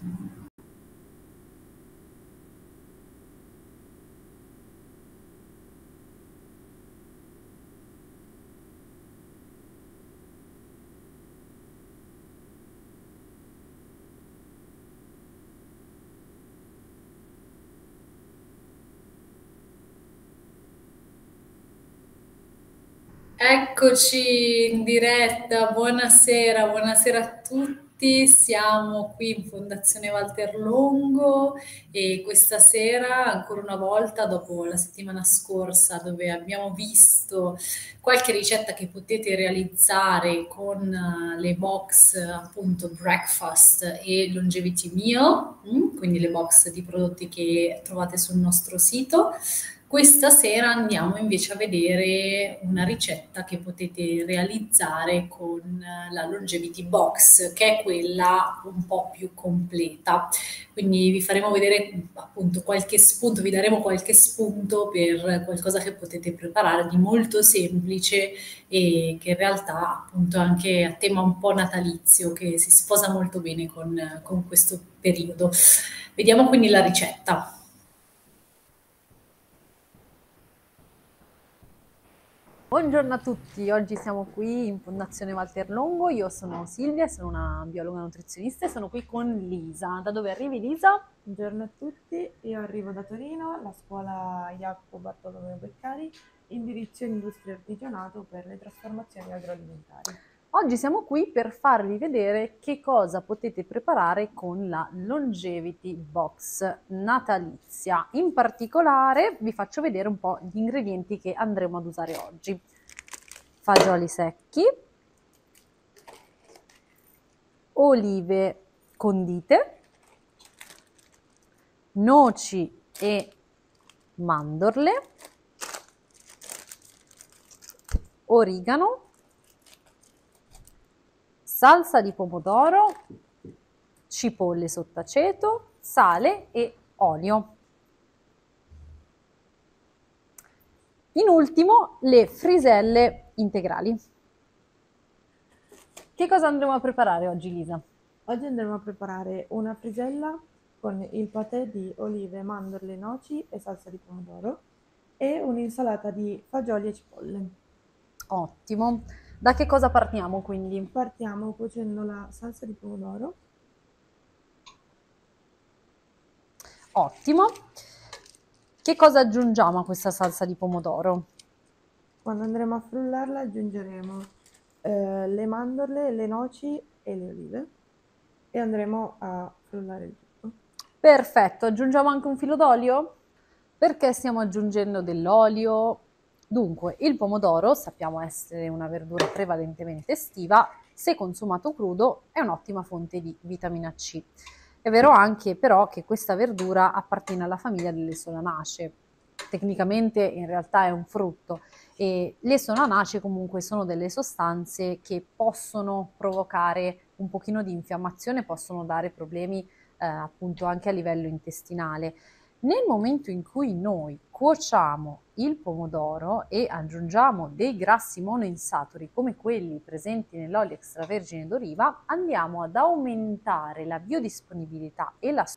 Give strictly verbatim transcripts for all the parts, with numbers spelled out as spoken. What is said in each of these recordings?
Eccoci in diretta, buonasera, buonasera a tutti. Siamo qui in Fondazione Walter Longo e questa sera, ancora una volta, dopo la settimana scorsa, dove abbiamo visto qualche ricetta che potete realizzare con eh, le box appunto breakfast e longevity meal, mm, quindi le box di prodotti che trovate sul nostro sito. Questa sera andiamo invece a vedere una ricetta che potete realizzare con eh, la Longevity Box, che è quella un po' più completa. Quindi vi faremo vedere appunto qualche spunto, vi daremo qualche spunto per qualcosa che potete preparare di molto semplice e che in realtà appunto è anche a tema un po' natalizio, che si sposa molto bene con, con questo periodo. Vediamo quindi la ricetta. Buongiorno a tutti, oggi siamo qui in Fondazione Walter Longo, io sono Silvia, sono una biologa nutrizionista e sono qui con Lisa. Da dove arrivi Lisa? Buongiorno a tutti, io arrivo da Torino, la scuola Jacopo Bartolomeo Beccari, indirizzo Industria e Artigianato per le trasformazioni agroalimentari. Oggi siamo qui per farvi vedere che cosa potete preparare con la Longevity Box natalizia. In particolare vi faccio vedere un po' gli ingredienti che andremo ad usare oggi. Fagioli secchi, olive condite, noci e mandorle, origano, salsa di pomodoro, cipolle sott'aceto, sale e olio. In ultimo, le friselle integrali. Che cosa andremo a preparare oggi, Lisa? Oggi andremo a preparare una frisella con il patè di olive, mandorle, noci e salsa di pomodoro e un'insalata di fagioli e cipolle. Ottimo. Da che cosa partiamo quindi? Partiamo cuocendo la salsa di pomodoro. Ottimo. Che cosa aggiungiamo a questa salsa di pomodoro? Quando andremo a frullarla aggiungeremo eh, le mandorle, le noci e le olive e andremo a frullare il tutto. Perfetto, aggiungiamo anche un filo d'olio? Perché stiamo aggiungendo dell'olio? Dunque, il pomodoro sappiamo essere una verdura prevalentemente estiva, se consumato crudo è un'ottima fonte di vitamina C. È vero anche però che questa verdura appartiene alla famiglia delle solanacee. Tecnicamente in realtà è un frutto e le solanacee comunque sono delle sostanze che possono provocare un pochino di infiammazione, possono dare problemi eh, appunto anche a livello intestinale. Nel momento in cui noi cuociamo il pomodoro e aggiungiamo dei grassi monoinsaturi come quelli presenti nell'olio extravergine d'oliva, andiamo ad aumentare la biodisponibilità e la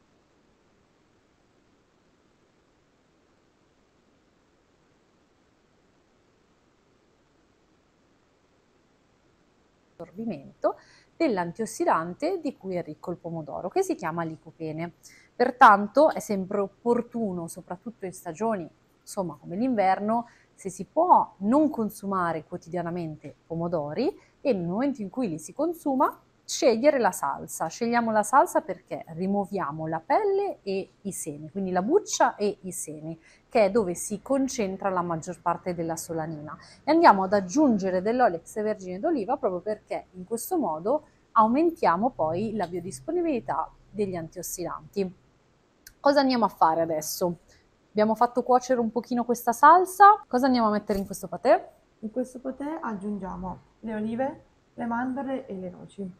assorbimento dell'antiossidante di cui è ricco il pomodoro, che si chiama licopene. Pertanto è sempre opportuno, soprattutto in stagioni insomma come l'inverno, se si può non consumare quotidianamente pomodori e nel momento in cui li si consuma scegliere la salsa. Scegliamo la salsa perché rimuoviamo la pelle e i semi, quindi la buccia e i semi, che è dove si concentra la maggior parte della solanina. E andiamo ad aggiungere dell'olio extravergine d'oliva proprio perché in questo modo aumentiamo poi la biodisponibilità degli antiossidanti. Cosa andiamo a fare adesso? Abbiamo fatto cuocere un pochino questa salsa, cosa andiamo a mettere in questo patè? In questo patè aggiungiamo le olive, le mandorle e le noci.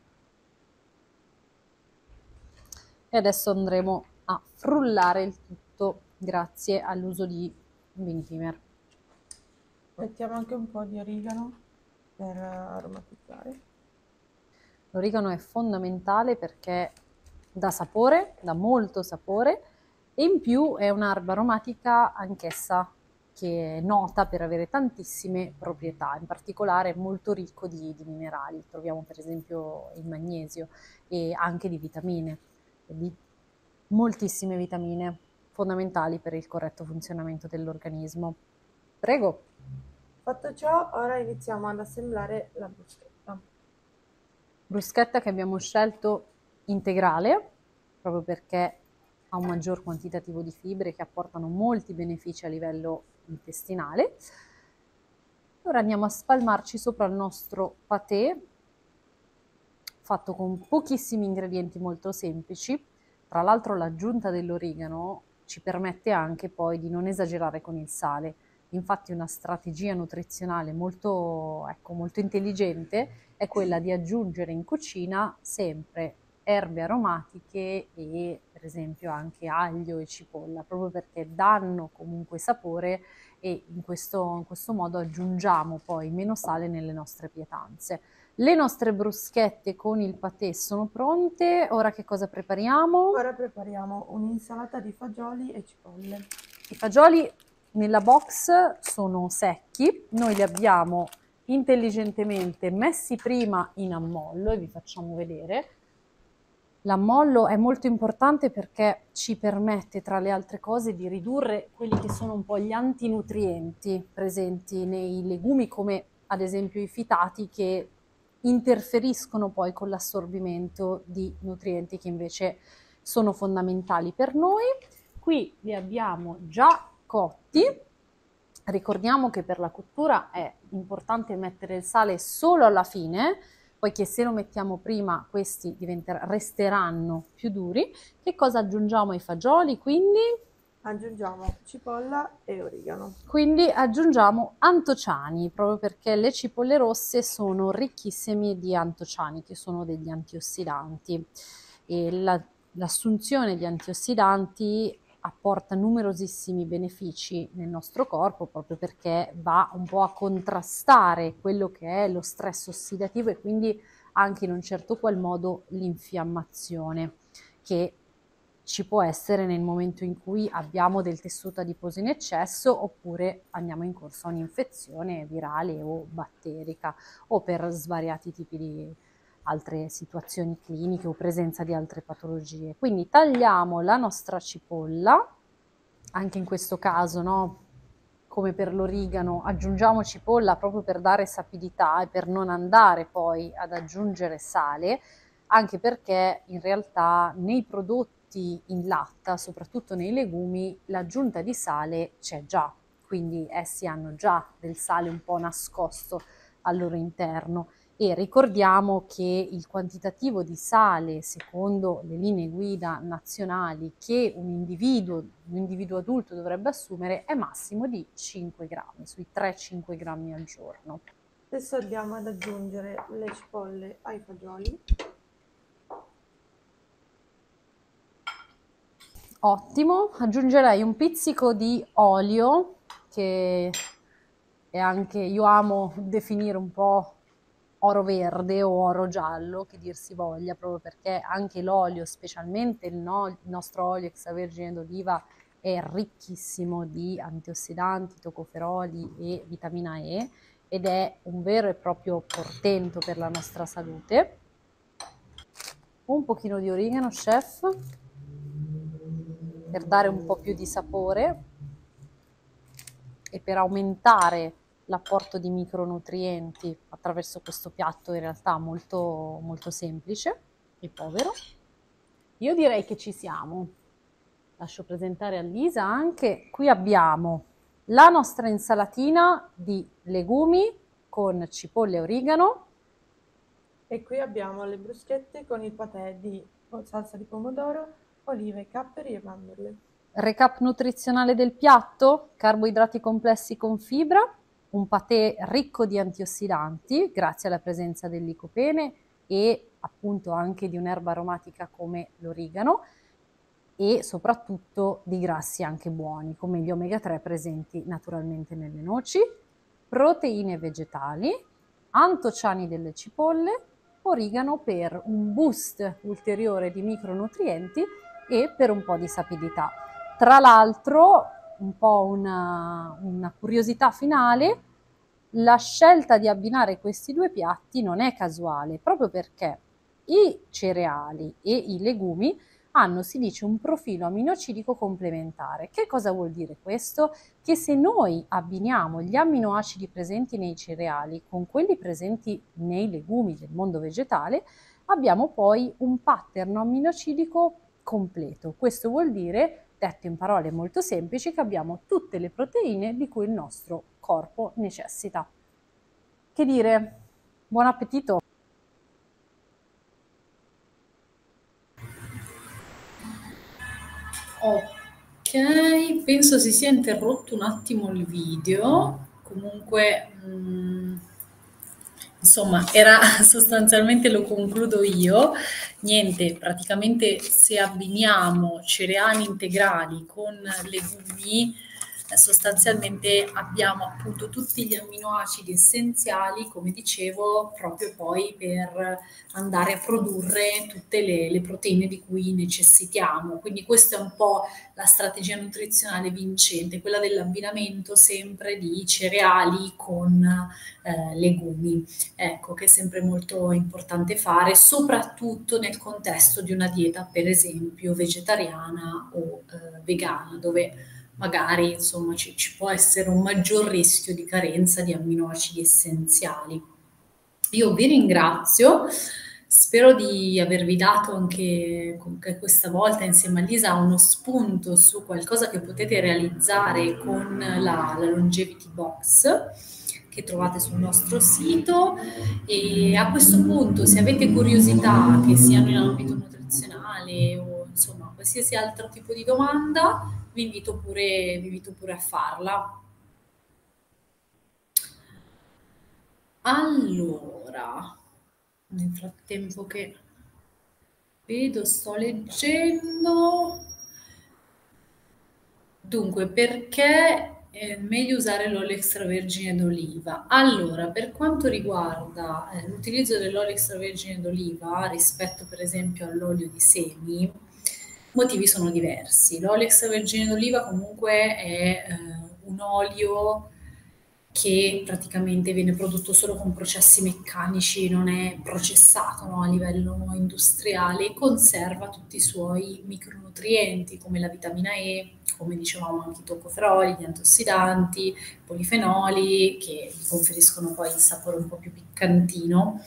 E adesso andremo a frullare il tutto grazie all'uso di un vinifimer. Mettiamo anche un po' di origano per aromatizzare. L'origano è fondamentale perché dà sapore, dà molto sapore, e in più è un'erba aromatica anch'essa che è nota per avere tantissime proprietà, in particolare molto ricco di, di minerali. Troviamo per esempio il magnesio e anche di vitamine, di moltissime vitamine fondamentali per il corretto funzionamento dell'organismo. Prego. Fatto ciò, ora iniziamo ad assemblare la bruschetta. Bruschetta che abbiamo scelto integrale, proprio perché ha un maggior quantitativo di fibre che apportano molti benefici a livello intestinale. Ora andiamo a spalmarci sopra il nostro patè, fatto con pochissimi ingredienti molto semplici. Tra l'altro l'aggiunta dell'origano ci permette anche poi di non esagerare con il sale. Infatti una strategia nutrizionale molto, ecco, molto intelligente è quella di aggiungere in cucina sempre erbe aromatiche e per esempio anche aglio e cipolla, proprio perché danno comunque sapore e in questo, in questo modo aggiungiamo poi meno sale nelle nostre pietanze. Le nostre bruschette con il patè sono pronte, ora che cosa prepariamo? Ora prepariamo un'insalata di fagioli e cipolle. I fagioli nella box sono secchi, noi li abbiamo intelligentemente messi prima in ammollo e vi facciamo vedere. L'ammollo è molto importante perché ci permette, tra le altre cose, di ridurre quelli che sono un po' gli antinutrienti presenti nei legumi, come ad esempio i fitati, che interferiscono poi con l'assorbimento di nutrienti che invece sono fondamentali per noi. Qui li abbiamo già cotti. Ricordiamo che per la cottura è importante mettere il sale solo alla fine, poiché se lo mettiamo prima questi resteranno più duri. Che cosa aggiungiamo ai fagioli quindi? Aggiungiamo cipolla e origano. Quindi aggiungiamo antociani, proprio perché le cipolle rosse sono ricchissime di antociani, che sono degli antiossidanti. E la, l'assunzione di antiossidanti apporta numerosissimi benefici nel nostro corpo, proprio perché va un po' a contrastare quello che è lo stress ossidativo e quindi anche in un certo qual modo l'infiammazione che ci può essere nel momento in cui abbiamo del tessuto adiposo in eccesso oppure andiamo in corso a un'infezione virale o batterica o per svariati tipi di altre situazioni cliniche o presenza di altre patologie. Quindi tagliamo la nostra cipolla, anche in questo caso, no? Come per l'origano, aggiungiamo cipolla proprio per dare sapidità e per non andare poi ad aggiungere sale, anche perché in realtà nei prodotti in latta, soprattutto nei legumi, l'aggiunta di sale c'è già, quindi essi hanno già del sale un po' nascosto al loro interno. E ricordiamo che il quantitativo di sale, secondo le linee guida nazionali, che un individuo, un individuo adulto dovrebbe assumere è massimo di cinque grammi, sui tre cinque grammi al giorno. Adesso andiamo ad aggiungere le cipolle ai fagioli. Ottimo, aggiungerei un pizzico di olio, che è anche, io amo definire un po' oro verde o oro giallo, che dir si voglia, proprio perché anche l'olio, specialmente il, no, il nostro olio extravergine d'oliva, è ricchissimo di antiossidanti, tocoferoli e vitamina E ed è un vero e proprio portento per la nostra salute. Un pochino di origano, chef, per dare un po' più di sapore e per aumentare l'apporto di micronutrienti attraverso questo piatto in realtà molto, molto semplice e povero. Io direi che ci siamo. Lascio presentare a Lisa anche. Qui abbiamo la nostra insalatina di legumi con cipolle e origano. E qui abbiamo le bruschette con il patè di salsa di pomodoro, olive, capperi e mandorle. Recap nutrizionale del piatto: carboidrati complessi con fibra, un patè ricco di antiossidanti grazie alla presenza del licopene e appunto anche di un'erba aromatica come l'origano e soprattutto di grassi anche buoni come gli omega tre presenti naturalmente nelle noci, proteine vegetali, antociani delle cipolle origano per un boost ulteriore di micronutrienti e per un po' di sapidità. Tra l'altro, un po' una, una curiosità finale, la scelta di abbinare questi due piatti non è casuale, proprio perché i cereali e i legumi hanno, si dice, un profilo aminoacidico complementare. Che cosa vuol dire questo? Che se noi abbiniamo gli amminoacidi presenti nei cereali con quelli presenti nei legumi del mondo vegetale, abbiamo poi un pattern aminoacidico completo. Questo vuol dire, detto in parole molto semplici, che abbiamo tutte le proteine di cui il nostro corpo necessita. Che dire? Buon appetito! Ok, penso si sia interrotto un attimo il video. Comunque, mh, insomma, era sostanzialmente, lo concludo io. Niente, praticamente se abbiniamo cereali integrali con legumi, eh, sostanzialmente abbiamo appunto tutti gli amminoacidi essenziali, come dicevo, proprio poi per andare a produrre tutte le, le proteine di cui necessitiamo. Quindi questa è un po' la strategia nutrizionale vincente, quella dell'abbinamento sempre di cereali con eh, legumi. Ecco, che è sempre molto importante fare, soprattutto nel contesto di una dieta, per esempio, vegetariana o eh, vegana, dove magari insomma ci, ci può essere un maggior rischio di carenza di amminoacidi essenziali. Io vi ringrazio, spero di avervi dato anche, anche questa volta insieme a Lisa uno spunto su qualcosa che potete realizzare con la, la Longevity Box che trovate sul nostro sito. E a questo punto, se avete curiosità, che siano in ambito nutrizionale o insomma qualsiasi altro tipo di domanda, vi invito pure, vi invito pure a farla. Allora, nel frattempo che vedo, sto leggendo. Dunque, perché è meglio usare l'olio extravergine d'oliva? Allora, per quanto riguarda eh, l'utilizzo dell'olio extravergine d'oliva rispetto per esempio all'olio di semi, i motivi sono diversi. L'olio extravergine d'oliva comunque è eh, un olio che praticamente viene prodotto solo con processi meccanici, non è processato, no, a livello industriale, e conserva tutti i suoi micronutrienti come la vitamina E, come dicevamo anche i toccoferoli, gli antiossidanti, i polifenoli, che gli conferiscono poi il sapore un po' più piccantino.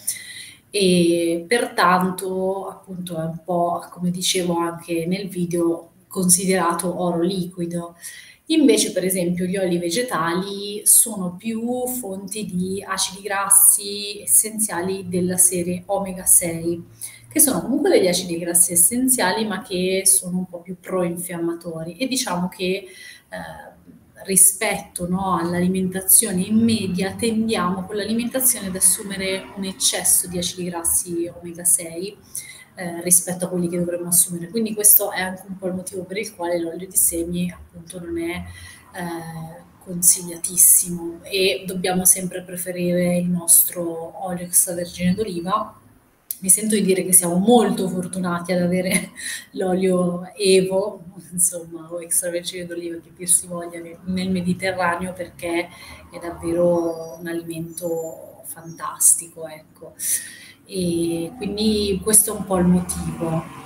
E pertanto appunto è un po', come dicevo anche nel video, considerato oro liquido. Invece, per esempio, gli oli vegetali sono più fonti di acidi grassi essenziali della serie omega sei, che sono comunque degli acidi grassi essenziali, ma che sono un po' più pro-infiammatori. E diciamo che eh, rispetto, no, all'alimentazione in media, tendiamo con l'alimentazione ad assumere un eccesso di acidi grassi omega sei eh, rispetto a quelli che dovremmo assumere. Quindi questo è anche un po' il motivo per il quale l'olio di semi appunto non è eh, consigliatissimo, e dobbiamo sempre preferire il nostro olio extravergine d'oliva. Mi sento di dire che siamo molto fortunati ad avere l'olio Evo, insomma, o extravergine d'oliva, che più si voglia, nel Mediterraneo, perché è davvero un alimento fantastico, ecco. E quindi questo è un po' il motivo.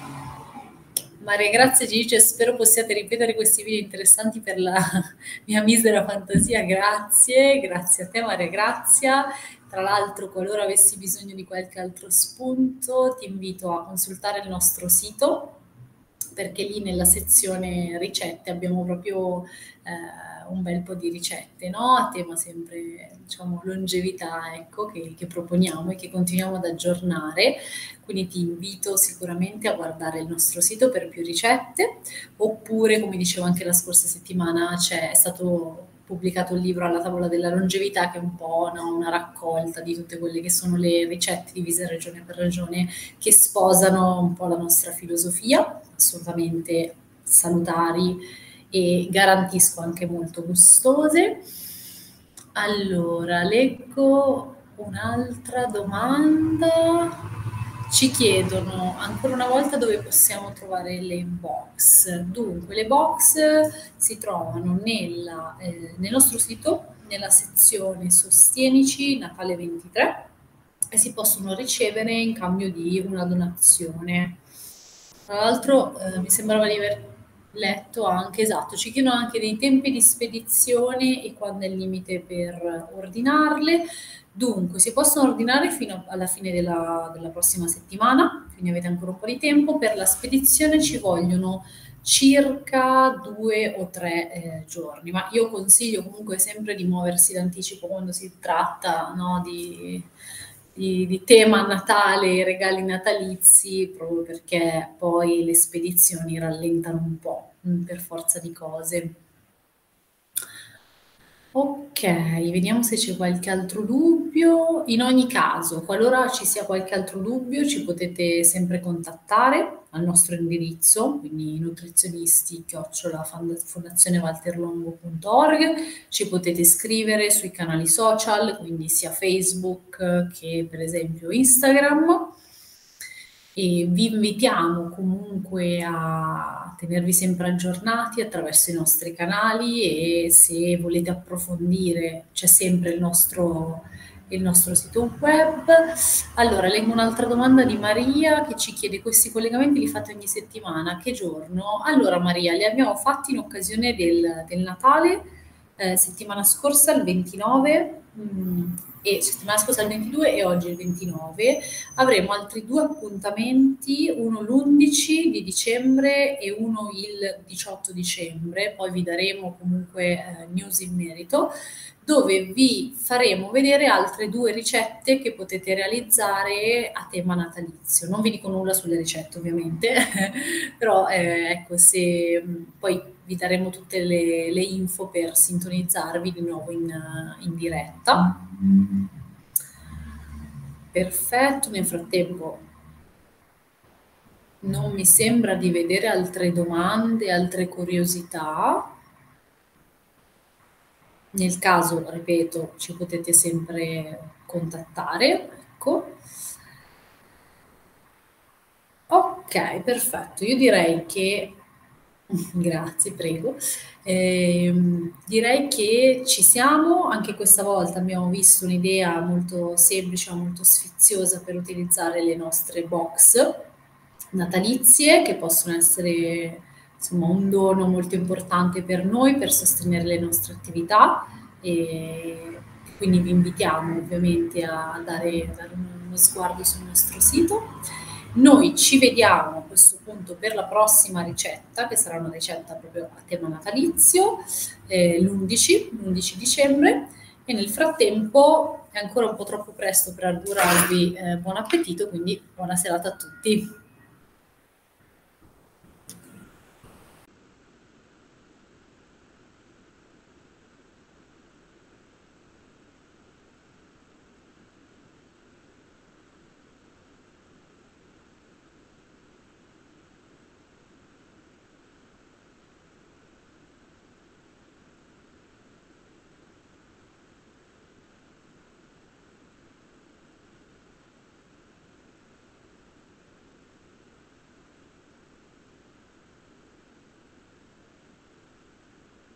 Maria Grazia ci dice: spero possiate ripetere questi video interessanti per la mia misera fantasia. Grazie, grazie a te Maria Grazia. Tra l'altro, qualora avessi bisogno di qualche altro spunto, ti invito a consultare il nostro sito, perché lì nella sezione ricette abbiamo proprio eh, un bel po' di ricette, no? A tema sempre, diciamo, longevità, ecco, che, che proponiamo e che continuiamo ad aggiornare. Quindi ti invito sicuramente a guardare il nostro sito per più ricette, oppure, come dicevo anche la scorsa settimana, c'è stato pubblicato il libro Alla tavola della longevità, che è un po', no, una raccolta di tutte quelle che sono le ricette divise regione per regione, che sposano un po' la nostra filosofia, assolutamente salutari e garantisco anche molto gustose. Allora, leggo un'altra domanda. ci chiedono ancora una volta dove possiamo trovare le box. Dunque, le box si trovano nella, eh, nel nostro sito, nella sezione Sostienici Natale ventitré, e si possono ricevere in cambio di una donazione. Tra l'altro eh, mi sembrava di aver letto anche, esatto, ci chiedono anche dei tempi di spedizione e quando è il limite per ordinarle. Dunque, si possono ordinare fino alla fine della, della prossima settimana, quindi avete ancora un po' di tempo. Per la spedizione ci vogliono circa due o tre eh, giorni, ma io consiglio comunque sempre di muoversi d'anticipo quando si tratta, no, di, di, di tema Natale, regali natalizi, proprio perché poi le spedizioni rallentano un po', mh, per forza di cose. Ok, vediamo se c'è qualche altro dubbio. In ogni caso, qualora ci sia qualche altro dubbio, ci potete sempre contattare al nostro indirizzo, quindi nutrizionisti chiocciola fondazione walterlongo punto org. Ci potete scrivere sui canali social, quindi sia Facebook che per esempio Instagram. E vi invitiamo comunque a tenervi sempre aggiornati attraverso i nostri canali, e se volete approfondire c'è sempre il nostro, il nostro sito web. Allora, leggo un'altra domanda di Maria che ci chiede: questi collegamenti li fate ogni settimana? Che giorno? Allora Maria, li abbiamo fatti in occasione del, del Natale, eh, settimana scorsa il ventinove, mh, e settimana scorsa il ventidue e oggi il ventinove. Avremo altri due appuntamenti, uno l'undici di dicembre e uno il diciotto dicembre, poi vi daremo comunque eh, news in merito, dove vi faremo vedere altre due ricette che potete realizzare a tema natalizio. Non vi dico nulla sulle ricette ovviamente, però eh, ecco, se poi vi daremo tutte le, le info per sintonizzarvi di nuovo in, in diretta. Perfetto, nel frattempo non mi sembra di vedere altre domande, altre curiosità. Nel caso, ripeto, ci potete sempre contattare. Ecco. Ok, perfetto. Io direi che grazie, prego. Eh, direi che ci siamo. Anche questa volta abbiamo visto un'idea molto semplice, molto sfiziosa per utilizzare le nostre box natalizie, che possono essere insomma un dono molto importante per noi per sostenere le nostre attività, e quindi vi invitiamo ovviamente a dare, a dare uno sguardo sul nostro sito. Noi ci vediamo a questo punto per la prossima ricetta, che sarà una ricetta proprio a tema natalizio, eh, l'undici dicembre, e nel frattempo è ancora un po' troppo presto per augurarvi eh, buon appetito, quindi buona serata a tutti.